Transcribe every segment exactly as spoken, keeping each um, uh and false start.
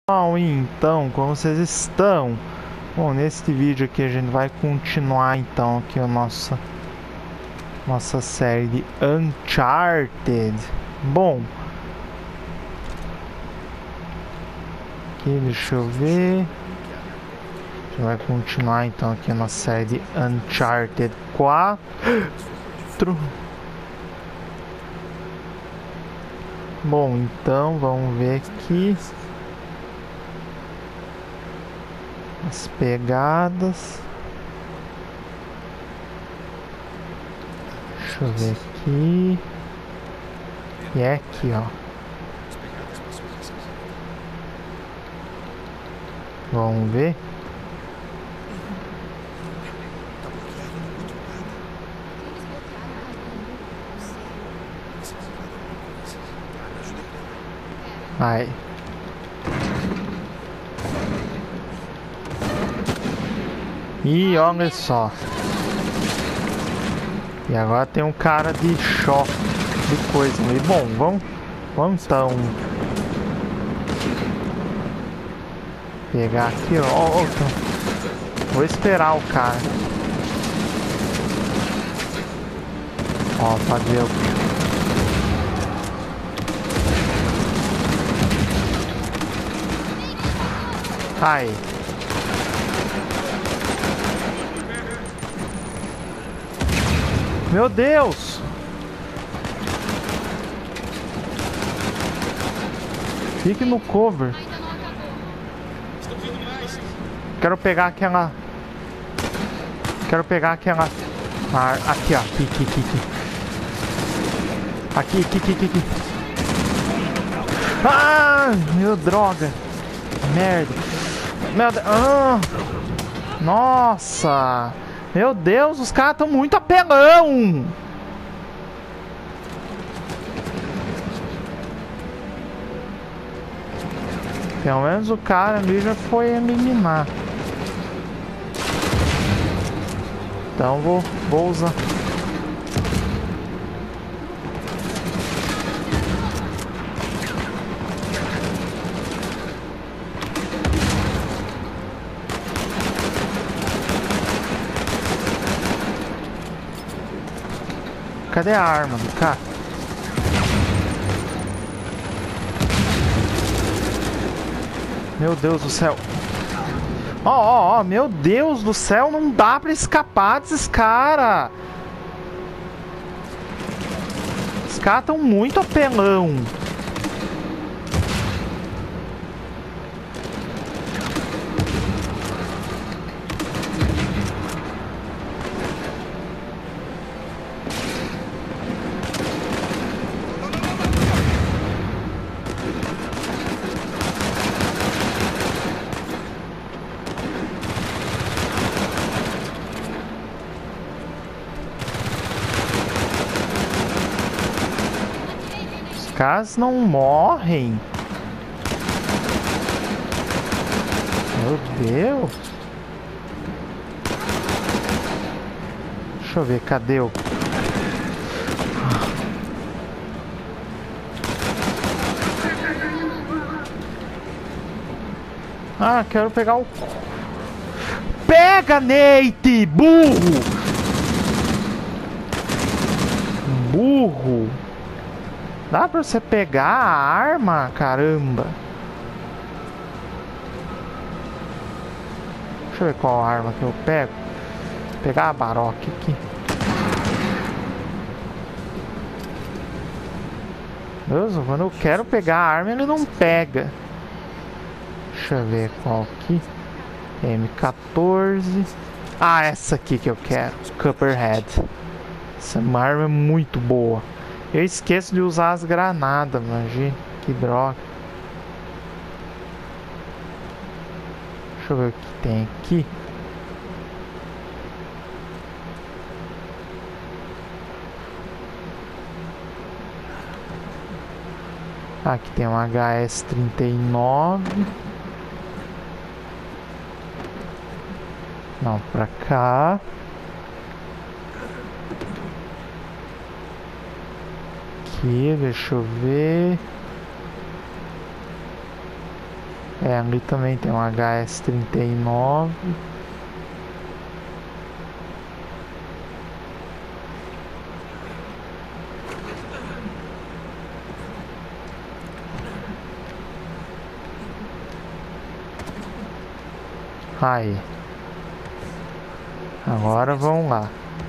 Bom, então, como vocês estão? Bom, neste vídeo aqui a gente vai continuar então aqui a nossa nossa série de Uncharted. Bom, aqui deixa eu ver. A gente vai continuar então aqui a nossa série de Uncharted quatro. Bom, então vamos ver aqui as pegadas. Deixa eu ver aqui. E é aqui, ó. Vamos ver. Vai. E olha só. E agora tem um cara de choque de coisa ali. Bom, vamos, vamos então pegar aqui, ó. Ó, ó, então. Vou esperar o cara. Ó, fazer o Ai. Meu Deus! Fique no cover. Quero pegar aquela. Quero pegar aquela. Ah, aqui, ó. Aqui, aqui, aqui, aqui. Aqui, aqui, aqui, aqui, aqui. Ah! Meu droga! Merda! Merda! Ah! Nossa! Meu Deus, os caras estão muito apelão! Pelo menos o cara ali já foi eliminar. Então vou, vou usar. Cadê a arma do cara? Meu Deus do céu. Ó, ó, ó, meu Deus do céu, não dá pra escapar desses caras. Os caras estão muito apelão. Os caras não morrem. Meu Deus. Deixa eu ver, cadê o... Ah, quero pegar o... Pega, Nate! Burro! Burro! Dá pra você pegar a arma? Caramba! Deixa eu ver qual arma que eu pego. Vou pegar a Baroque aqui. Deus, quando eu quero pegar a arma, ele não pega. Deixa eu ver qual aqui. M quatorze. Ah, essa aqui que eu quero. Copperhead. Essa arma é muito boa. Eu esqueço de usar as granadas, imagina. Que droga. Deixa eu ver o que tem aqui. Aqui tem um H S trinta e nove. Não, pra cá. Aqui, deixa eu ver. É, ali também tem um H S trinta e nove. Aí. Agora vamos lá.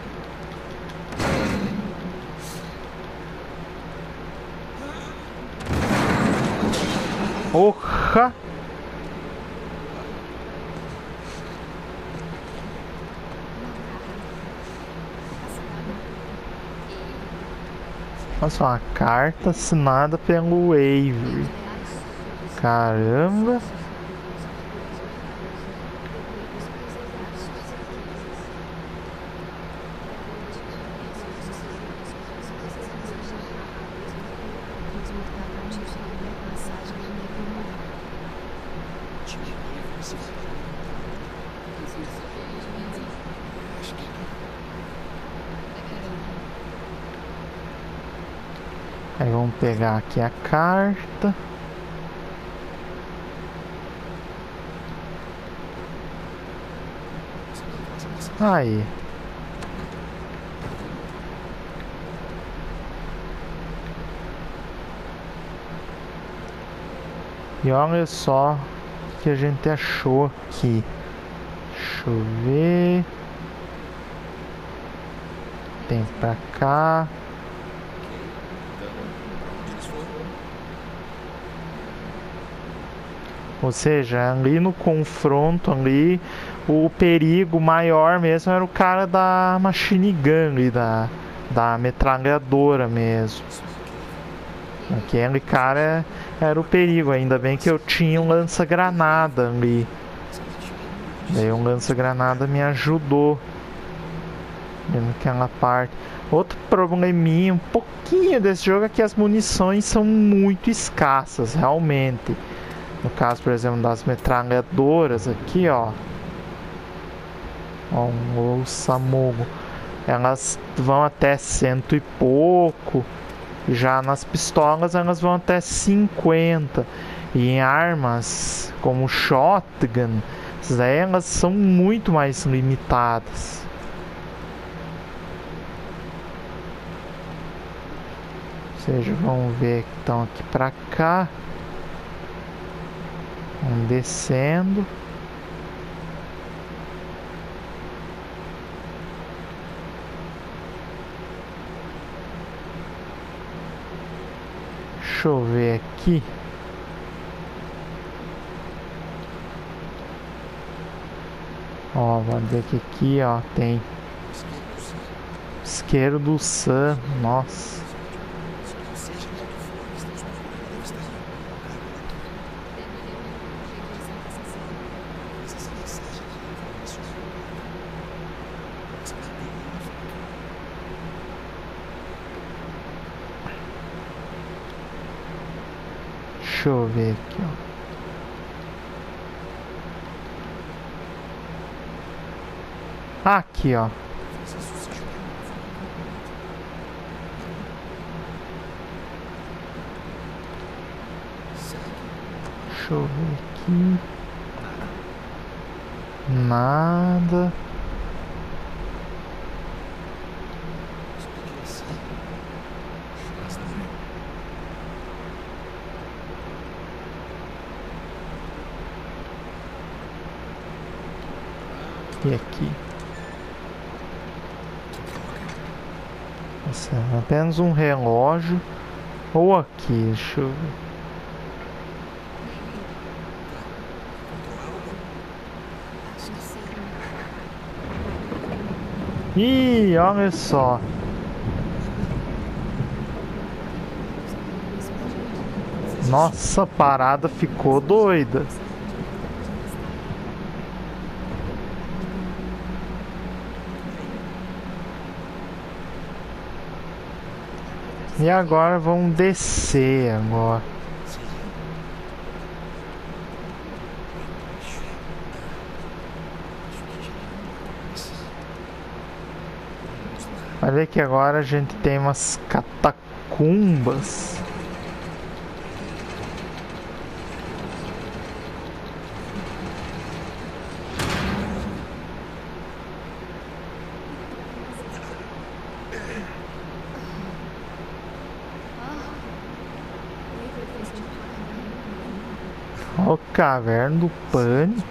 Porra! Nossa, uma carta assinada pelo Avery. Caramba! Aí vamos pegar aqui a carta. Aí. E olha só o que a gente achou aqui. Deixa eu ver. Tem pra cá. Ou seja, ali no confronto ali, o perigo maior mesmo era o cara da machine gun ali, da, da metralhadora mesmo. Aquele cara era o perigo, ainda bem que eu tinha um lança-granada ali. Daí um lança-granada me ajudou naquela parte. Outro probleminha um pouquinho desse jogo é que as munições são muito escassas, realmente. No caso, por exemplo, das metralhadoras aqui, ó. Ó, um Samugo. Elas vão até cento e pouco. Já nas pistolas elas vão até cinquenta. E em armas como shotgun, elas são muito mais limitadas. Ou seja, vamos ver que estão aqui pra cá. Vamos descendo. Deixa eu ver aqui. Ó, vamos ver que aqui, ó, tem isqueiro do Sam. Nossa. Deixa eu ver aqui, ó. Aqui, ó. Deixa eu ver aqui. Nada. E aqui? Nossa, apenas um relógio. Ou aqui, deixa eu ver. Ih, olha só. Nossa, a parada ficou doida. E agora vamos descer agora. Olha que agora a gente tem umas catacumbas. Ó, o Caverna do Pânico.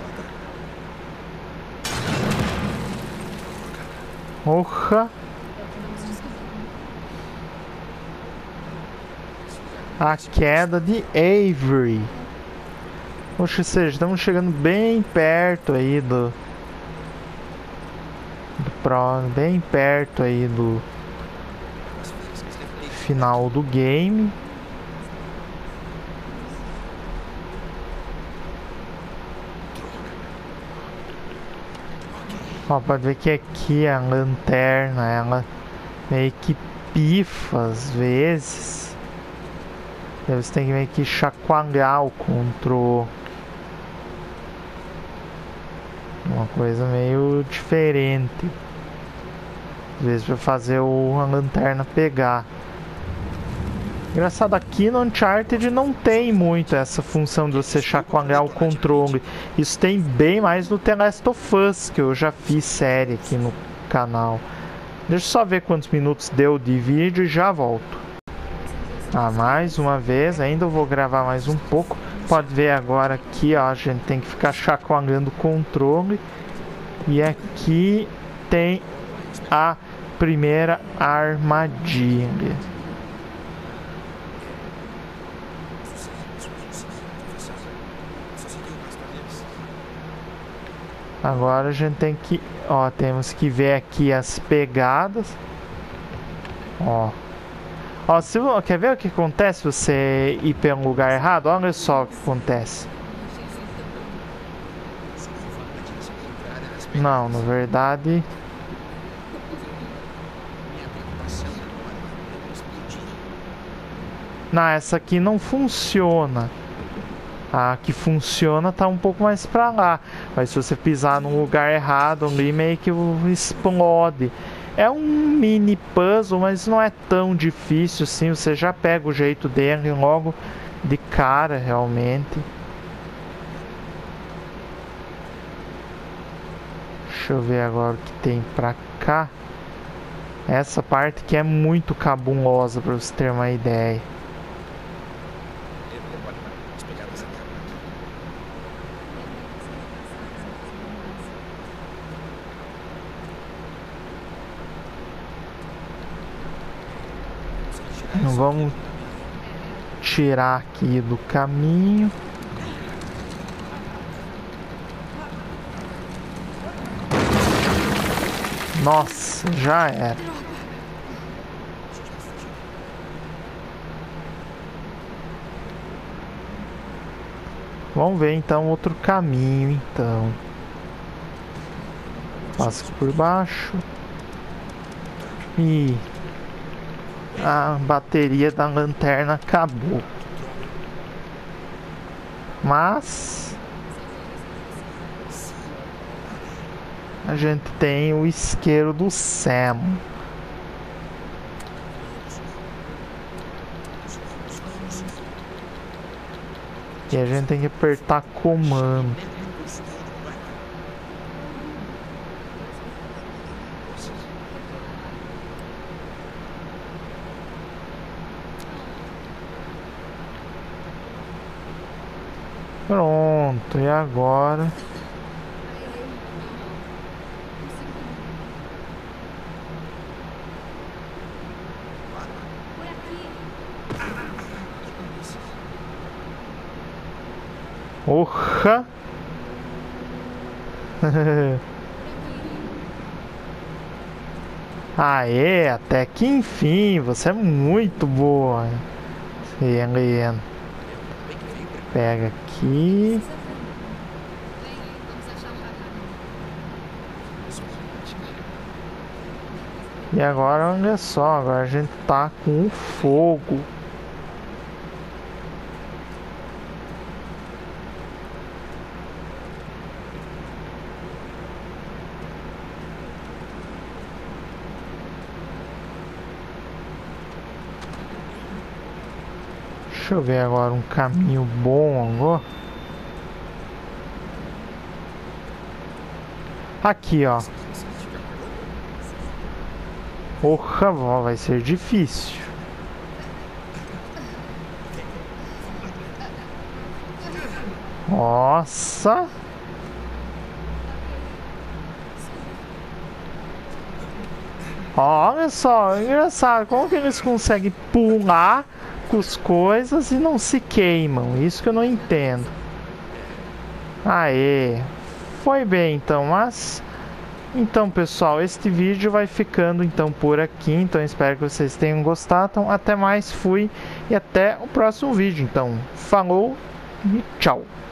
Porra. A queda de Avery. Poxa, ou seja, estamos chegando bem perto aí do... do pro, bem perto aí do final do game. Ó, pode ver que aqui a lanterna, ela meio que pifa às vezes. E você tem que meio que chacoalhar o controle. Uma coisa meio diferente. Às vezes para fazer o, a lanterna pegar. Engraçado, aqui no Uncharted não tem muito essa função de você chacoalhar o controle. Isso tem bem mais no The Last of Us, que eu já fiz série aqui no canal. Deixa eu só ver quantos minutos deu de vídeo e já volto. Ah, mais uma vez, ainda eu vou gravar mais um pouco. Pode ver agora aqui, ó, a gente tem que ficar chacoalhando o controle. E aqui tem a primeira armadilha. Agora a gente tem que, ó, temos que ver aqui as pegadas. Ó. Ó, se, quer ver o que acontece se você ir para um lugar errado? Olha só o que acontece. Não, na verdade... Não, essa aqui não funciona. A que funciona tá um pouco mais pra lá. Mas se você pisar num lugar errado ali, meio que explode. É um mini puzzle, mas não é tão difícil assim. Você já pega o jeito dele logo de cara, realmente. Deixa eu ver agora o que tem pra cá. Essa parte que é muito cabulosa, pra você ter uma ideia. Vamos tirar aqui do caminho. Nossa, já era. Vamos ver então outro caminho, então. Passo por baixo. E a bateria da lanterna acabou. Mas a gente tem o isqueiro do Sam. E a gente tem que apertar comando. Pronto, e agora? Porra! Aê, até que enfim, você é muito boa. Helena. Pega aqui. E agora, olha só, agora a gente tá com o fogo. Deixa eu ver agora um caminho bom agora. Aqui, ó. Porra, vai ser difícil. Nossa. Olha só, engraçado. Como que eles conseguem pular com as coisas e não se queimam? Isso que eu não entendo. Aê. Foi bem então, mas... Então, pessoal, este vídeo vai ficando então por aqui. Então, espero que vocês tenham gostado. Então, até mais, fui e até o próximo vídeo. Então, falou e tchau.